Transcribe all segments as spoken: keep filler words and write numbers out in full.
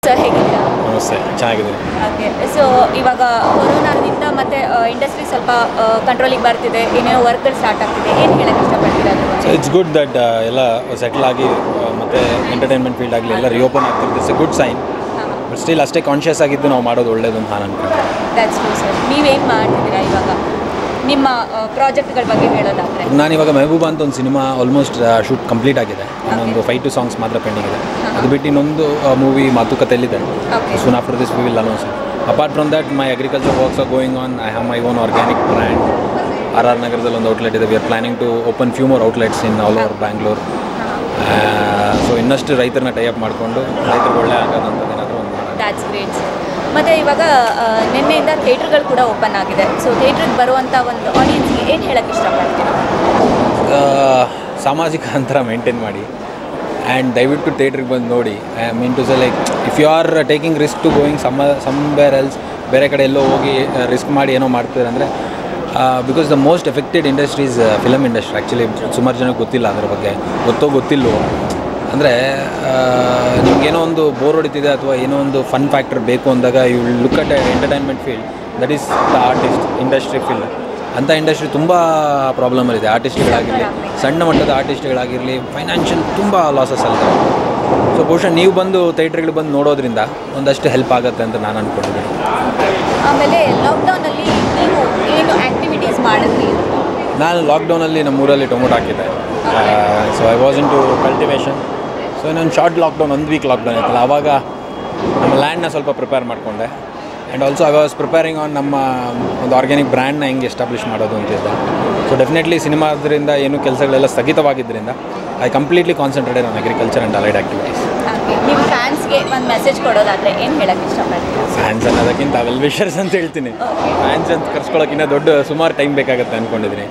Sir ಹೇಗಿದ್ದೀರಾ? ನಮಸ್ತೆ, ಚೆನ್ನಾಗಿದ್ದೀನಿ. ಓಕೆ, ಸೊ ಇವಾಗ ಕೊರೋನಾದಿಂದ ಮತ್ತು ಇಂಡಸ್ಟ್ರಿ ಸ್ವಲ್ಪ ಕಂಟ್ರೋಲಿಗೆ ಬರ್ತಿದೆ, ಏನೇನೋ ವರ್ಕ್ಗಳು ಸ್ಟಾರ್ಟ್ ಆಗ್ತಿದೆ, ಏನು ಹೇಳಕ್ಕೆ ಇಷ್ಟಪಡ್ತೀರಾ? ಸೊ ಇಟ್ಸ್ ಗುಡ್ ದಟ್ ಎಲ್ಲ ಸೆಟ್ಲ್ ಆಗಿ ಮತ್ತು ಎಂಟರ್ಟೈನ್ಮೆಂಟ್ ಫೀಲ್ಡ್ ಆಗಲಿ ಎಲ್ಲ ರಿಓಪನ್ ಆಗ್ತಿರುತ್ತೆ. It's a good sign. But still ಅಷ್ಟೇ ಕಾನ್ಷಿಯಸ್ ಆಗಿದ್ದು ನಾವು ಮಾಡೋದು ಒಳ್ಳೇದು ಅಂತ ನಾನು ಅನ್ಕೊಂಡೆ. That's true sir. ನೀವೇನು ಮಾಡ್ತಿದ್ದೀರಾ ಇವಾಗ ನಿಮ್ಮ ಪ್ರಾಜೆಕ್ಟ್ಗಳ ಬಗ್ಗೆ ಹೇಳೋದಾದರೆ? ನಾನಿವಾಗ ಮೆಹಬೂಬಾ ಅಂತ ಒಂದು ಸಿನಿಮಾ ಆಲ್ಮೋಸ್ಟ್ ಶೂಟ್ ಕಂಪ್ಲೀಟ್ ಆಗಿದೆ. ಇನ್ನೊಂದು ಫೈವ್ ಟು ಸಾಂಗ್ಸ್ ಮಾತ್ರ ಪೆಂಡಿಂಗ್ ಇದೆ. ಅದು ಬಿಟ್ಟು ಇನ್ನೊಂದು ಮೂವಿ ಮಾತುಕತೆಯಲ್ಲಿದೆ. Soon after this we will announce. Apart from that my agriculture works are going on. I have my own organic brand. R R ನಗರದಲ್ಲಿ ಒಂದು ಔಟ್ಲೆಟ್ ಇದೆ. We are planning to open few more outlets in all over Bangalore. So ಇನ್ನಷ್ಟು ರೈತರನ್ನ tie-up ಮಾಡಿಕೊಂಡು ರೈತರಿಗೆ ಒಳ್ಳೆ ಆಗೋದಂಥದ್ದು ಏನಾದರೂ ಒಂದು ಮಾಡೋದು. That's great sir. ಮತ್ತು ಇವಾಗ ನಿನ್ನೆಯಿಂದ ಥಿಯೇಟ್ರ್ಗಳು ಕೂಡ ಓಪನ್ ಆಗಿದೆ. ಸೊ ಥಿಯೇಟ್ರಿಗೆ ಬರುವಂಥ ಒಂದು ಆಡಿಯನ್ಸ್ಗೆ ಏನು ಹೇಳೋಕ್ಕೆ ಇಷ್ಟಪಡ್ತೀರಾ? ಸಾಮಾಜಿಕ ಅಂತರ ಮೇಂಟೈನ್ ಮಾಡಿ ಆ್ಯಂಡ್ ದಯವಿಟ್ಟು ಥಿಯೇಟ್ರಿಗೆ ಬಂದು ನೋಡಿ. I mean to say like if you are taking risk to going some somewhere else, ಬೇರೆ ಕಡೆ ಎಲ್ಲೋ ಹೋಗಿ ರಿಸ್ಕ್ ಮಾಡಿ ಏನೋ ಮಾಡ್ತೀರ ಅಂದರೆ because the most affected industries film industry. Actually ಸುಮಾರು ಜನಕ್ಕೆ ಗೊತ್ತಿಲ್ಲ ಅದ್ರ ಬಗ್ಗೆ, ಗೊತ್ತೋ ಗೊತ್ತಿಲ್ಲವೋ. ಅಂದರೆ ನಿಮ್ಗೇನೋ ಒಂದು ಬೋರ್ ಹೊಡಿತಿದೆ ಅಥವಾ ಏನೋ ಒಂದು ಫನ್ ಫ್ಯಾಕ್ಟರ್ ಬೇಕು ಅಂದಾಗ you will look at entertainment field, that is the artist industry field. ಅಂಥ ಇಂಡಸ್ಟ್ರಿ ತುಂಬ ಪ್ರಾಬ್ಲಮಲ್ಲಿದೆ. ಆರ್ಟಿಸ್ಟ್ಗಳಾಗಿರಲಿ, ಸಣ್ಣ ಮಟ್ಟದ ಆರ್ಟಿಸ್ಟ್ಗಳಾಗಿರಲಿ, ಫೈನಾನ್ಷಿಯಲ್ ತುಂಬ ಲಾಸಸ್ ಅಲ್ತಾರೆ. ಸೊ ಬಹುಶಃ ನೀವು ಬಂದು ಥಿಯೇಟ್ರ್ಗಳು ಬಂದು ನೋಡೋದ್ರಿಂದ ಒಂದಷ್ಟು ಹೆಲ್ಪ್ ಆಗುತ್ತೆ ಅಂತ ನಾನು ಅಂದ್ಕೊಂಡಿದ್ದೀನಿ. ಆಮೇಲೆ ಲಾಕ್ಡೌನಲ್ಲಿ ನೀವು ಏನು ಆ್ಯಕ್ಟಿವಿಟೀಸ್ ಮಾಡಿದ್ರಿ? ನಾನು ಲಾಕ್ಡೌನಲ್ಲಿ ನಮ್ಮೂರಲ್ಲಿ ಟೊಮೊಟೊ ಹಾಕಿದ್ದೆ. So I was into cultivation. So ಇನ್ನೊಂದು ಶಾರ್ಟ್ ಲಾಕ್ಡೌನ್, ಒಂದು ವೀಕ್ ಲಾಕ್ಡೌನ್ ಇತ್ತಲ್ಲ, ಆವಾಗ ನಮ್ಮ ಲ್ಯಾಂಡ್ನ ಸ್ವಲ್ಪ ಪ್ರಿಪೇರ್ ಮಾಡಿಕೊಂಡೆ. And also I was preparing on ನಮ್ಮ ಒಂದು ಆರ್ಗ್ಯಾನಿಕ್ ಬ್ರ್ಯಾಂಡ್ನ ಹೆಂಗೆ ಎಸ್ಟಾಬ್ಲಿಷ್ ಮಾಡೋದು ಅಂತಿದ್ದೆ. ಸೊ ಡೆಫಿನೆಟ್ಲಿ ಸಿನಿಮಾದ್ರಿಂದ ಏನು ಕೆಲಸಗಳೆಲ್ಲ ಸ್ಥಗಿತವಾಗಿದ್ದರಿಂದ I completely concentrated on agriculture and allied activities. ನಿಮ್ಮ ಫ್ಯಾನ್ಸ್ಗೆ ಒಂದು ಮೆಸೇಜ್ ಕೊಡೋದಾದರೆ ಏನು ಹೇಳೋಕ್ಕೆ ಇಷ್ಟಪಡ್ತೀರಾ? ಫ್ಯಾನ್ಸ್ ಅನ್ನೋದಕ್ಕಿಂತ ವೆಲ್ ವಿಷರ್ಸ್ ಅಂತ ಹೇಳ್ತೀನಿ. ಫ್ಯಾನ್ಸ್ ಅಂತ ಕರ್ಸ್ಕೊಳ್ಳೋಕ್ಕಿಂತ ದೊಡ್ಡ ಸುಮಾರು ಟೈಮ್ ಬೇಕಾಗುತ್ತೆ ಅಂದ್ಕೊಂಡಿದ್ದೀನಿ.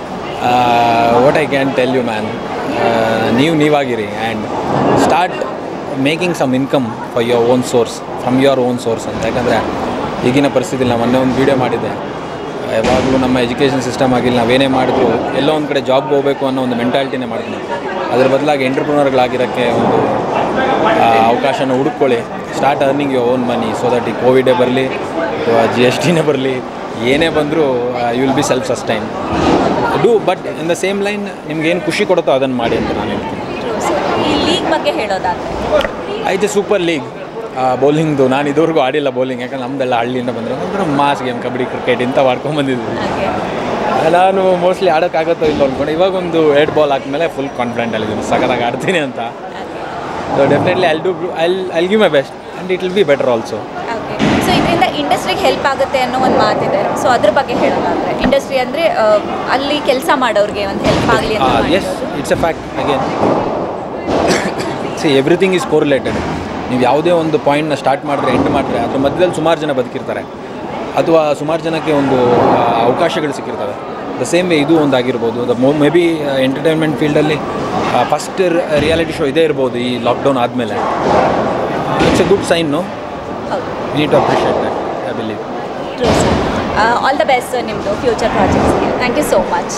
What I can tell you man, ನೀವು ನೀವಾಗಿರಿ and start making some income for your own source, from your own source ಅಂತ. ಯಾಕಂದರೆ ಈಗಿನ ಪರಿಸ್ಥಿತಿಲಿ ನಾವು ಮೊನ್ನೆ ಒಂದು ವೀಡಿಯೋ ಮಾಡಿದ್ದೆ, ಯಾವಾಗಲೂ ನಮ್ಮ ಎಜುಕೇಷನ್ ಸಿಸ್ಟಮ್ ಆಗಿಲ್ಲ, ನಾವೇನೇ ಮಾಡಿದ್ರು ಎಲ್ಲೋ ಒಂದು ಕಡೆ ಜಾಬ್ಗೆ ಹೋಗಬೇಕು ಅನ್ನೋ ಒಂದು ಮೆಂಟಾಲಿಟಿನೇ ಮಾಡ್ತೀನಿ. ಅದ್ರ ಬದಲಾಗಿ ಎಂಟ್ರಪ್ರನರ್ಗಳಾಗಿರೋಕ್ಕೆ ಒಂದು ಅವಕಾಶನ ಹುಡುಕೊಳ್ಳಿ. Start earning your own money so that ಈ ಕೋವಿಡೇ ಬರಲಿ ಅಥವಾ ಜಿ ಎಸ್ ಟಿನೇ ಬರಲಿ, ಏನೇ ಬಂದರೂ you will be self sustain. Do but in the same line ನಿಮ್ಗೇನು ಖುಷಿ ಕೊಡುತ್ತೋ ಅದನ್ನು ಮಾಡಿ ಅಂತ ನಾನು ಹೇಳ್ತೀನಿ. ಈ ಲೀಗ್ ಬಗ್ಗೆ ಹೇಳೋದಾದರೆ? ಐತೆ ಸೂಪರ್ ಲೀಗ್ ಬೌಲಿಂಗ್ದು. ನಾನು ಇದುವರೆಗೂ ಆಡಿಲ್ಲ ಬೌಲಿಂಗ್, ಯಾಕಂದ್ರೆ ನಮ್ಮದೆಲ್ಲ ಹಳ್ಳಿಯಿಂದ ಬಂದರೆ ಅಂದ್ರೆ ಮಾಸ್ ಗೇಮ್, ಕಬಡ್ಡಿ, ಕ್ರಿಕೆಟ್ ಇಂಥ ಆಡ್ಕೊಂಡ್ಬಂದಿದ್ವಿ. ನಾನು ಮೋಸ್ಟ್ಲಿ ಆಡೋಕ್ಕಾಗುತ್ತೋ ಇಲ್ಲ ಅಂದ್ಕೊಂಡು ಇವಾಗ ಒಂದು ಎರಡು ಬಾಲ್ ಹಾಕಿದ್ಮೇಲೆ ಫುಲ್ ಕಾನ್ಫಿಡೆಂಟಲ್ಲಿದ್ದೀನಿ, ಸಖತ್ತಾಗಿ ಆಡ್ತೀನಿ ಅಂತ. So definitely I'll do I'll I'll give my best and it will be better also. So ಇದರಿಂದ ಇಂಡಸ್ಟ್ರಿಗೆ ಹೆಲ್ಪ್ ಆಗುತ್ತೆ ಅನ್ನೋ ಒಂದು ಮಾತಿದೆ. ಸೊ ಅದ್ರ ಬಗ್ಗೆ ಹೇಳೋದಾದರೆ, ಇಂಡಸ್ಟ್ರಿ ಅಂದರೆ ಅಲ್ಲಿ ಕೆಲಸ ಮಾಡೋರಿಗೆ ಒಂದು ಹೆಲ್ಪ್ ಆಗಲಿ ಅಂತ. Yes, it's a fact. Again see everything is correlated. ನೀವು ಯಾವುದೇ ಒಂದು ಪಾಯಿಂಟ್ನ ಸ್ಟಾರ್ಟ್ ಮಾಡಿದ್ರೆ ಎಂಡ್ ಮಾಡಿದ್ರೆ ಅದ್ರ ಮಧ್ಯದಲ್ಲಿ ಸುಮಾರು ಜನ ಬದುಕಿರ್ತಾರೆ ಅಥವಾ ಸುಮಾರು ಜನಕ್ಕೆ ಒಂದು ಅವಕಾಶಗಳು ಸಿಕ್ಕಿರ್ತವೆ. ದ ಸೇಮ್ ವೇ ಇದು ಒಂದಾಗಿರ್ಬೋದು. The mo maybe entertainment ಫೀಲ್ಡಲ್ಲಿ ಫಸ್ಟ್ ರಿಯಾಲಿಟಿ ಶೋ ಇದೇ ಇರ್ಬೋದು ಈ ಲಾಕ್ಡೌನ್ ಆದಮೇಲೆ. It's a good sign. No, we need to appreciate that, I believe. All the best sir ನಿಮ್ಮದು ಫ್ಯೂಚರ್ ಪ್ರಾಜೆಕ್ಟ್ಸ್ಗೆ. Thank you so much.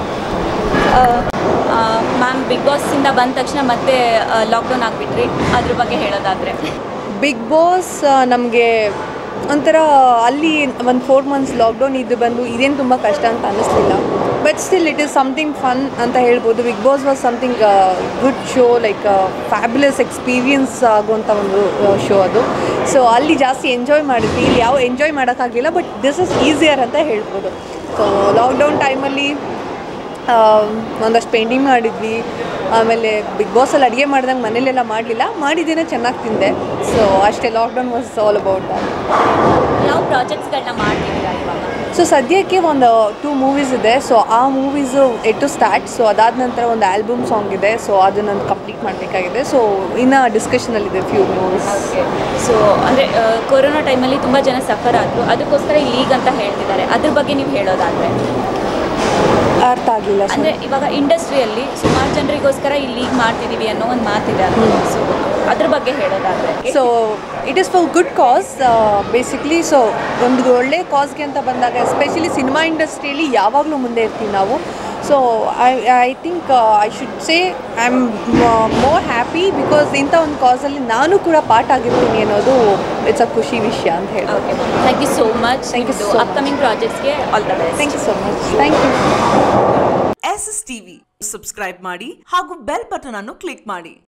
Ma'am, Bigg ಬಾಸಿಂದ ಬಂದ ತಕ್ಷಣ ಮತ್ತೆ ಲಾಕ್ಡೌನ್ ಆಗಿಬಿಟ್ರಿ, ಅದ್ರ ಬಗ್ಗೆ ಹೇಳೋದಾದರೆ? ಬಿಗ್ ಬಾಸ್ ನಮಗೆ ಒಂಥರ ಅಲ್ಲಿ ಒಂದು ಫೋರ್ ಮಂತ್ಸ್ ಲಾಕ್ಡೌನ್ ಇದು ಬಂದು ಇದೇನು ತುಂಬ ಕಷ್ಟ ಅಂತ ಅನ್ನಿಸ್ಲಿಲ್ಲ. But still it is something fun ಅಂತ ಹೇಳ್ಬೋದು. Bigg Boss was something good show, like fabulous experience ಆಗುವಂಥ ಒಂದು ಶೋ ಅದು. ಸೊ ಅಲ್ಲಿ ಜಾಸ್ತಿ ಎಂಜಾಯ್ ಮಾಡಿದ್ವಿ, ಇಲ್ಲಿ ಯಾವ ಎಂಜಾಯ್ ಮಾಡೋಕ್ಕಾಗಲಿಲ್ಲ. ಬಟ್ ದಿಸ್ ಇಸ್ ಈಸಿಯರ್ ಅಂತ ಹೇಳ್ಬೋದು. ಸೊ ಲಾಕ್ಡೌನ್ ಟೈಮಲ್ಲಿ ಒಂದಷ್ಟು ಪೇಂಟಿಂಗ್ ಮಾಡಿದ್ವಿ. ಆಮೇಲೆ ಬಿಗ್ ಬಾಸಲ್ಲಿ ಅಡುಗೆ ಮಾಡ್ದಂಗೆ ಮನೇಲೆಲ್ಲ ಮಾಡಲಿಲ್ಲ, ಮಾಡಿದ್ದೇನೆ ಚೆನ್ನಾಗಿ ತಿಂದೆ. ಸೊ ಅಷ್ಟೇ, lockdown was all about that. ಯಾವ ಪ್ರಾಜೆಕ್ಟ್ಸ್ಗಳನ್ನ ಮಾಡ್ತಿದ್ದೀರಾ ಇವಾಗ? ಸೊ ಸದ್ಯಕ್ಕೆ ಒಂದು ಟೂ ಮೂವೀಸ್ ಇದೆ. ಸೊ ಆ movies yet to start. So ಅದಾದ ನಂತರ ಒಂದು ಆಲ್ಬಮ್ ಸಾಂಗ್ ಇದೆ. ಸೊ ಅದನ್ನು ಕಂಪ್ಲೀಟ್ ಮಾಡಬೇಕಾಗಿದೆ. ಸೊ ಇನ್ನು ಡಿಸ್ಕಷನಲ್ಲಿದೆ ಫ್ಯೂ ಮೂವೀಸ್. ಸೊ ಅಂದರೆ ಕೊರೋನಾ ಟೈಮಲ್ಲಿ ತುಂಬ ಜನ ಸಫರ್ ಆದರು, ಅದಕ್ಕೋಸ್ಕರ ಈ ಲೀಗ್ ಅಂತ ಹೇಳ್ತಿದ್ದಾರೆ. ಅದ್ರ ಬಗ್ಗೆ ನೀವು ಹೇಳೋದಾದರೆ? ಅರ್ಥ ಆಗಿಲ್ಲ. ಅಂದರೆ ಇವಾಗ ಇಂಡಸ್ಟ್ರಿಯಲ್ಲಿ ಸುಮಾರು ಜನರಿಗೋಸ್ಕರ ಈ ಲೀಗ್ ಮಾಡ್ತಿದ್ದೀವಿ ಅನ್ನೋ ಒಂದು ಮಾತಿದೆ. ಸೊ ಅದ್ರ ಬಗ್ಗೆ ಹೇಳೋದಾದರೆ? So it is for good cause basically. So ಒಂದು ಒಳ್ಳೆ ಕಾಸ್ಗೆ ಅಂತ ಬಂದಾಗ ಎಸ್ಪೆಷಲಿ ಸಿನಿಮಾ ಇಂಡಸ್ಟ್ರಿಯಲ್ಲಿ ಯಾವಾಗಲೂ ಮುಂದೆ ಇರ್ತೀವಿ ನಾವು. So I I think I should say I am more happy because ಇಂಥ ಒಂದು ಕಾಸಲ್ಲಿ ನಾನು ಕೂಡ ಪಾರ್ಟ್ ಆಗಿರ್ತೀನಿ ಅನ್ನೋದು ಇಟ್ಸ್ ಅ ಖುಷಿ ವಿಷಯ ಅಂತ ಹೇಳಿ. Okay thank you so much. Thank you so much. Upcoming ಪ್ರಾಜೆಕ್ಟ್ಸ್ಗೆ all the best. Thank you so much. Thank you. S S TV subscribe ಮಾಡಿ ಹಾಗೂ ಬೆಲ್ ಬಟನ್ ಅನ್ನು ಕ್ಲಿಕ್ ಮಾಡಿ.